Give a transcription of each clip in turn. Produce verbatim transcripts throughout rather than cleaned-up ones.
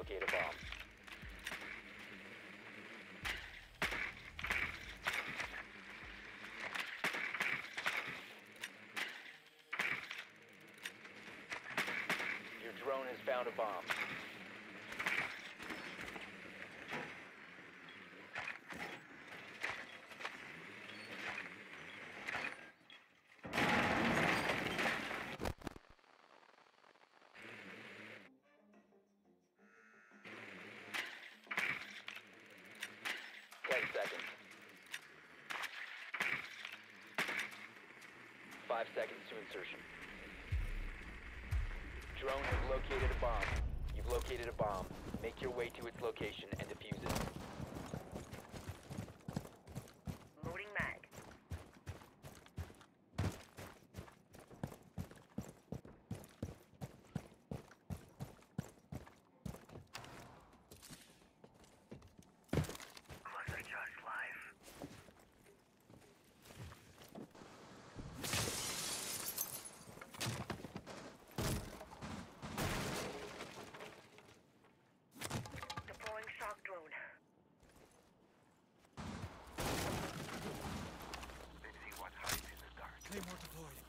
locate a bomb. Your drone has found a bomb. Ten seconds. Five seconds to insertion. Drone has located a bomb. You've located a bomb. Make your way to its location and defuse it. Loading mag. Cluster charge live. Deploying shock drone. Let's see what hides in the dark. Claymore deployed.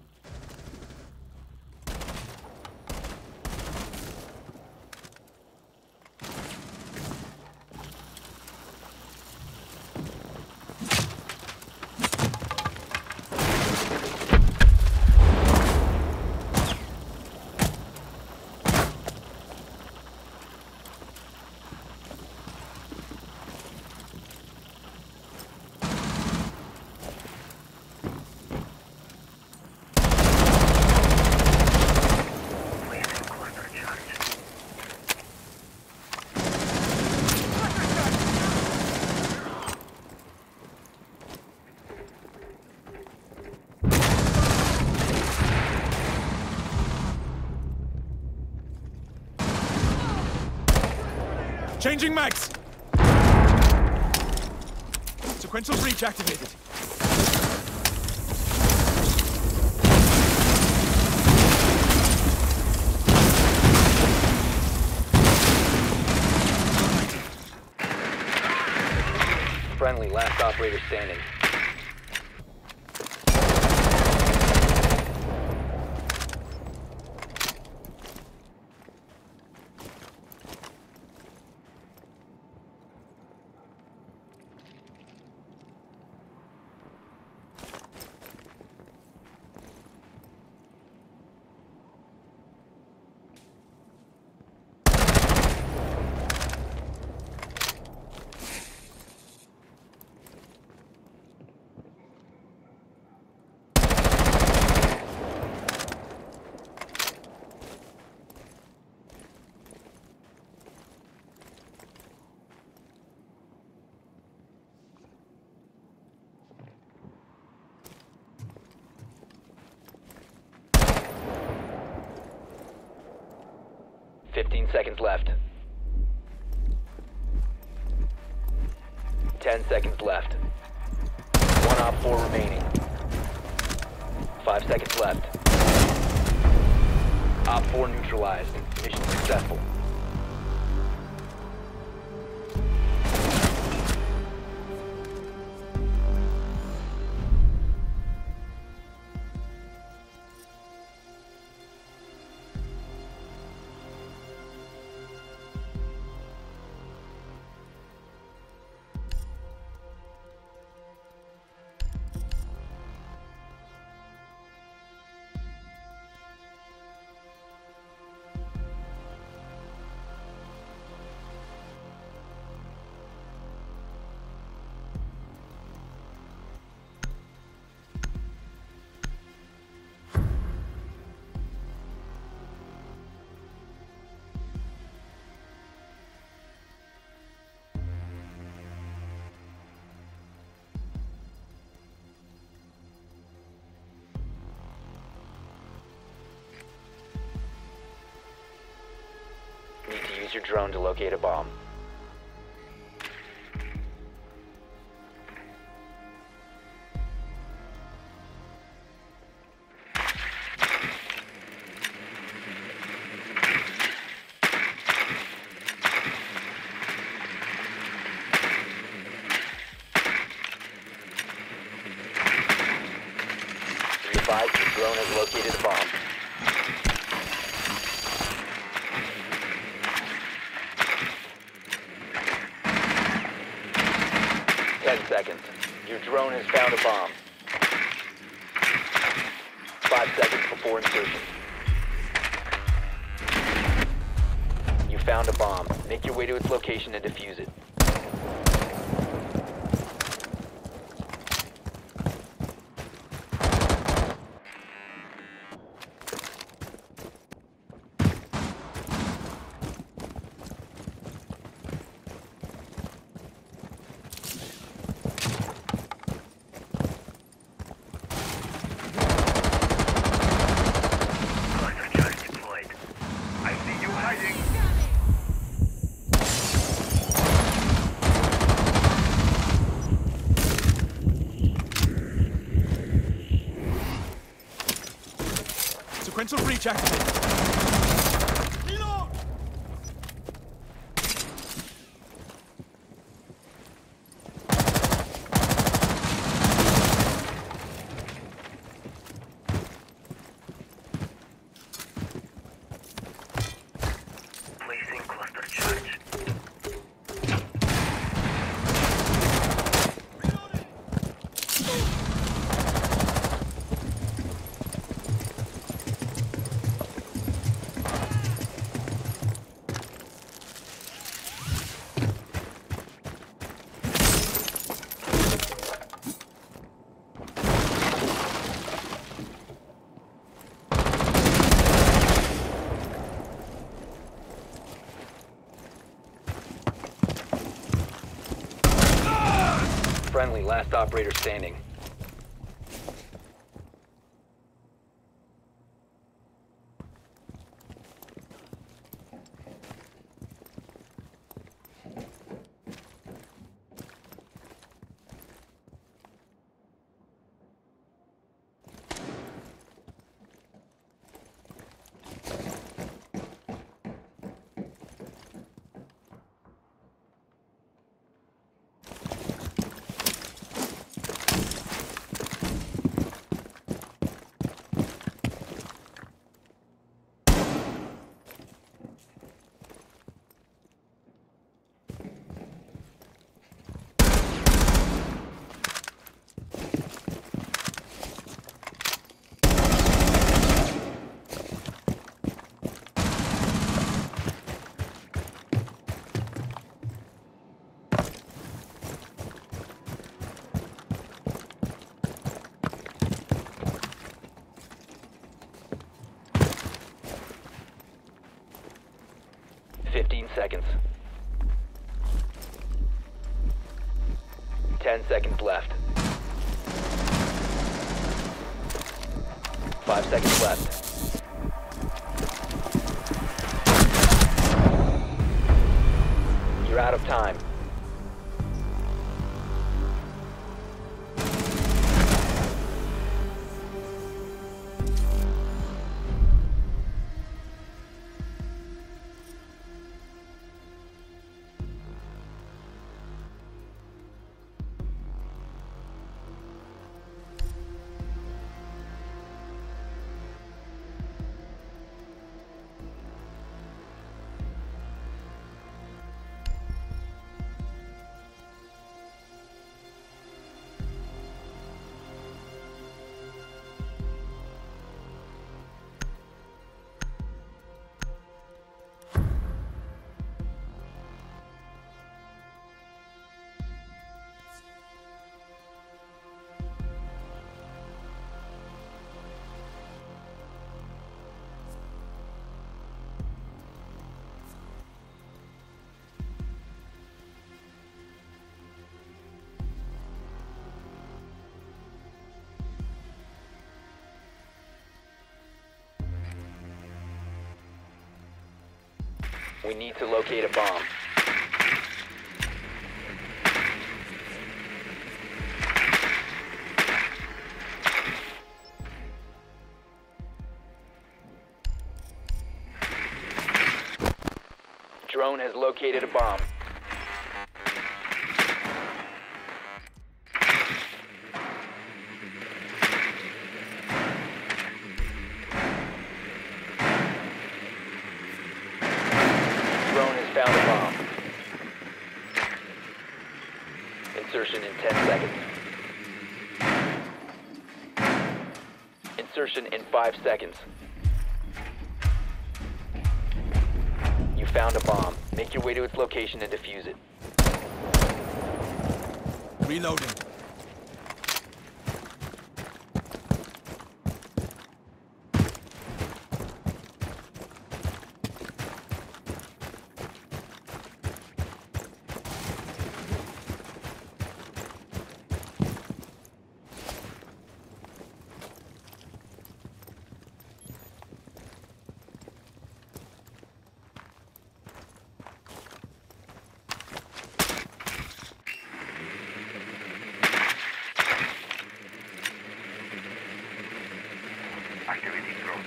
Placing cluster charge. Changing mags! Sequential breach activated. Friendly, last operator standing. Fifteen seconds left. Ten seconds left. One op four remaining. Five seconds left. Op four neutralized. Mission successful. Need to use your drone to locate a bomb. advised your drone has located a bomb. Ten seconds. Your drone has found a bomb. Five seconds before insertion. You found a bomb. Make your way to its location and defuse it. Cluster charge deployed. I see you hiding. Sequential breach activated. Reload! Placing cluster charge. Friendly, last operator standing. Fifteen seconds. Ten seconds left. Five seconds left. You're out of time. We need to locate a bomb. Drone has located a bomb. Insertion in ten seconds. Insertion in five seconds. You found a bomb. Make your way to its location and defuse it. Reloading. Activity drone.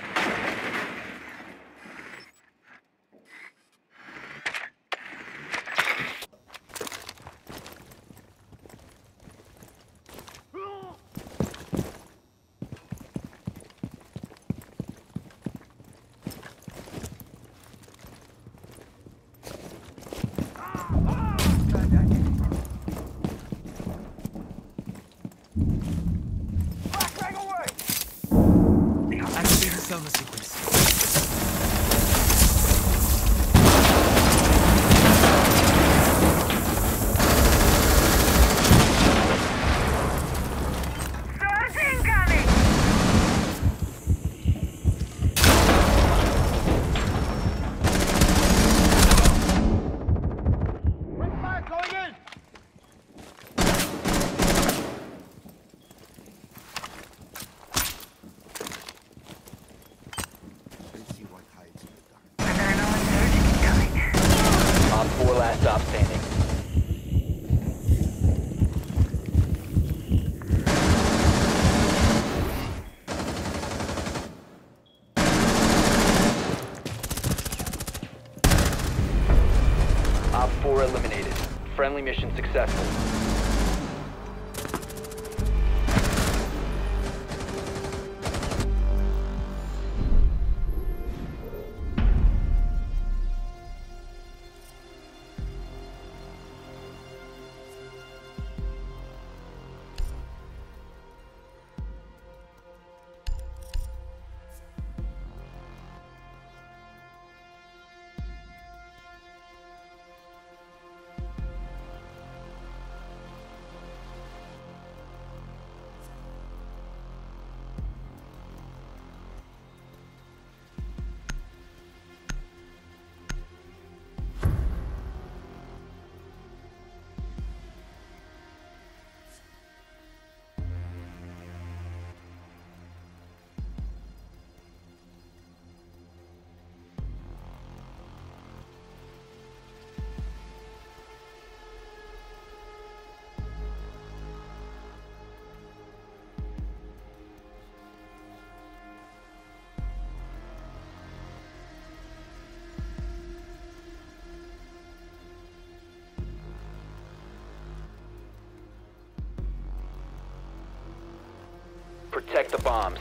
Activating sonar sequence. Surge incoming! Adrenaline surge incoming. Op four last stop standing. Op four eliminated. Friendly mission successful. Protect the bombs.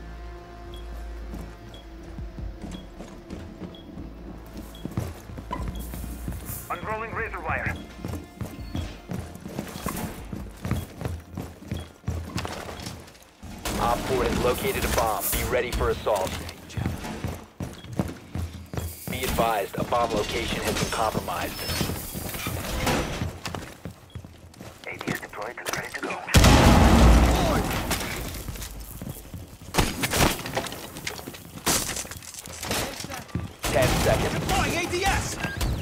Unrolling razor wire. Op four has located a bomb. Be ready for assault. Be advised, a bomb location has been compromised. A D is deployed and ready to go. Ten seconds. Deploying A D S!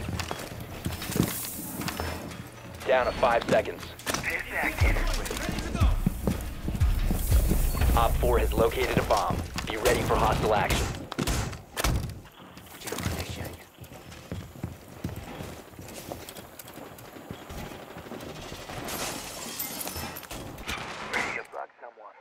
Down to five seconds. This active. Op four has located a bomb. Be ready for hostile action. Ready to block someone.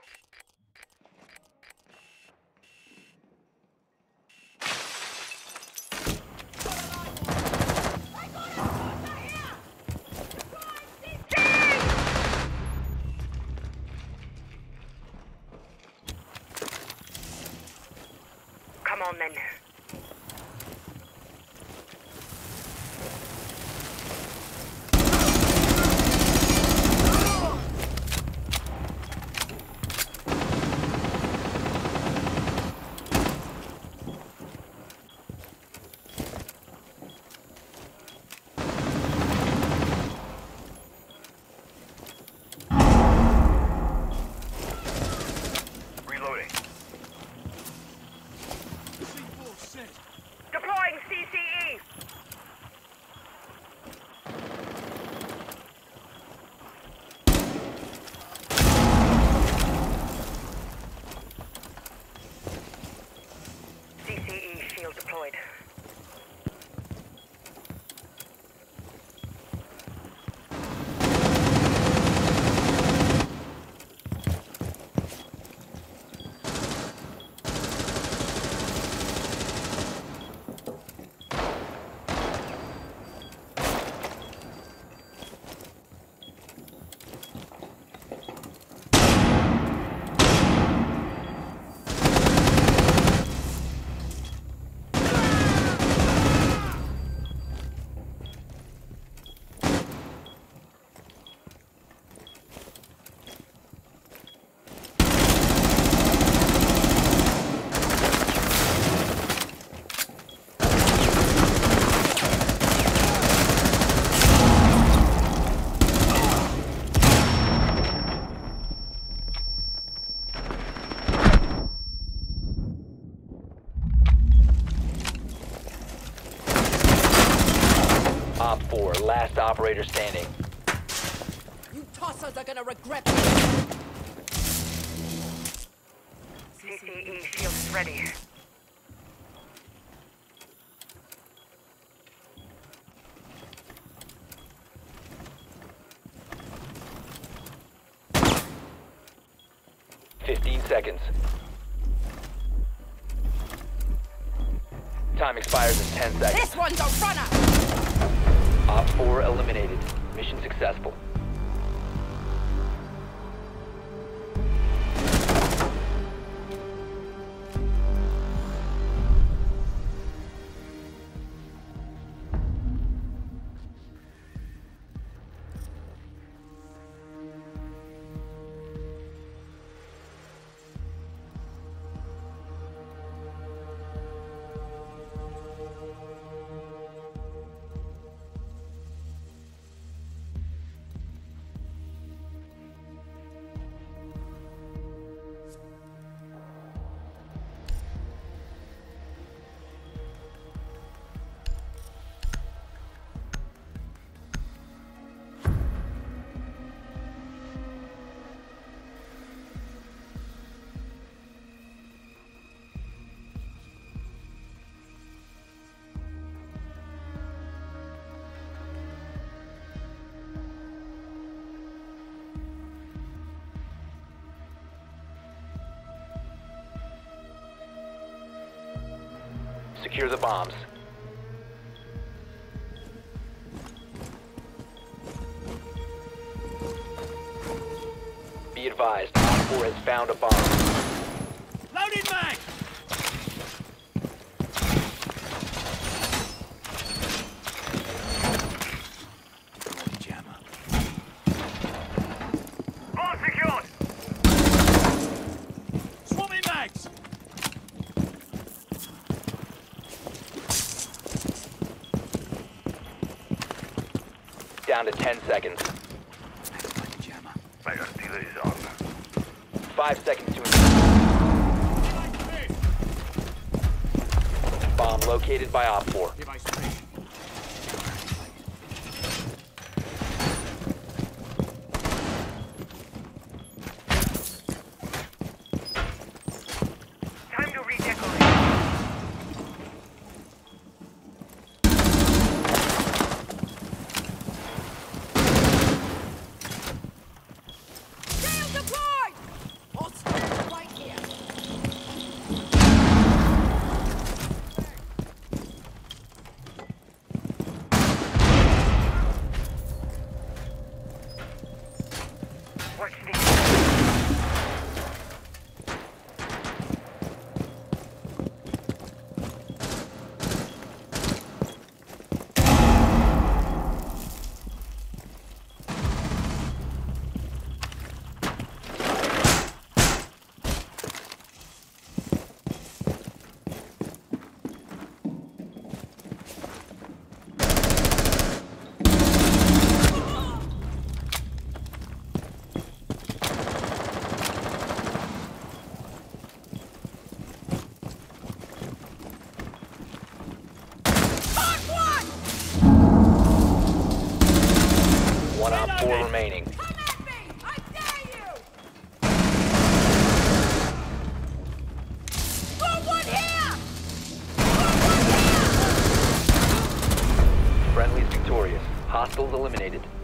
Come on then. operator standing. You tossers are gonna regret this. C C E shields ready. Fifteen seconds. Time expires in ten seconds. This one's a runner! Op four eliminated. Mission successful. Secure the bombs. Be advised, Op four has found a bomb. Loading mag! Bloody jammer. Bomb secured! Swarming mags! Down to ten seconds. Bloody jammer. Fire stealer is on. Five seconds to bomb located by Op four. Device ready. Time to redecorate. Shield deployed! I'll stand right here. Watch these. One Op four remaining. Come at me! I dare you! Throw one here! Throw one here! Friendly's victorious. Hostiles eliminated.